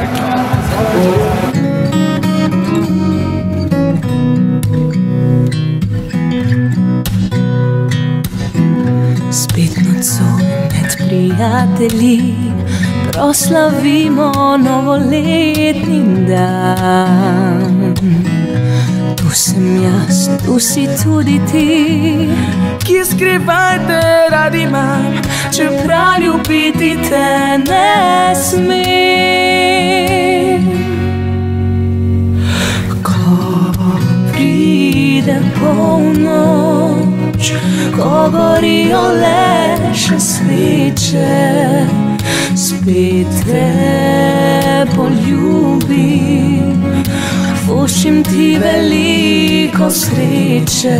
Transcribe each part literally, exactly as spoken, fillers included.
Spet nocoj med prijatelji proslavimo novoletni dan. Tu sem jaz, tu si tudi ti, ki skrivaj te rad imam, čeprav ljubiti te ne smem. Ko pride polnoč, ko gorijo le še sveče, spet te poljubim, voščim ti veliko sreče.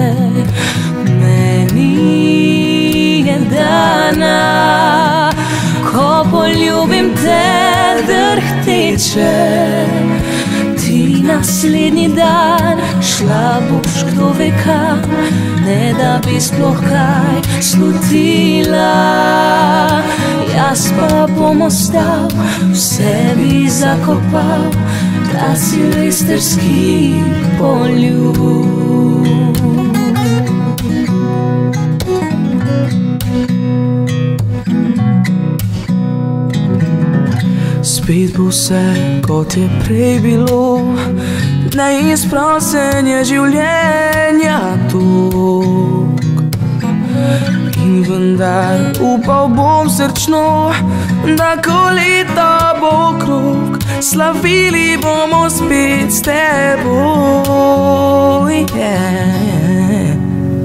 Meni je dana, ko poljubim te drhteče. Ti naslednji dan šla boš kdo ve kam, ne da bi sploh kaj slutila. Jaz pa bom ostal, v sebi zakopal ta silvestrski poljub. Spet bo vse, kot je prej bilo, neizprosen je življenja tok. In vendar upal bom srčno, da ko leta bo okrog, slavili bomo spet s teboj. Yeah.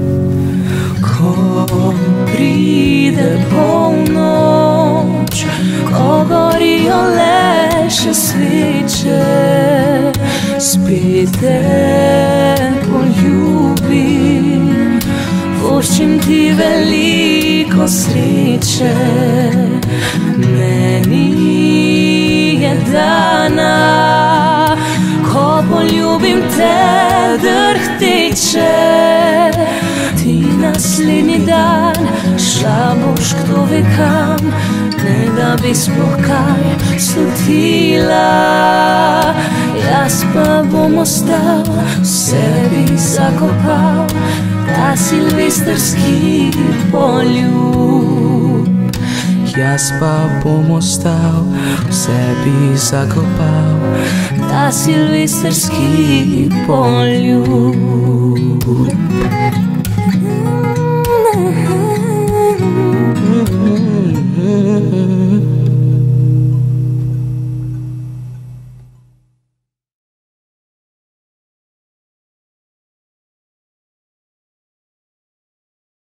Ko pride polnoč, ko gorijo le še sveče, spet te poljubim, voščim ti veliko sreče. Meni je dana, ko poljubim te drhteče. Ti naslednji dan šla boš kdo ve kam, ne da bi sploh kaj slutila. Jaz pa bom ostal, v sebi zakopal ta silvestrski poljub. Jaz pa bom ostal, v sebi zakopal ta silvestrski poljub.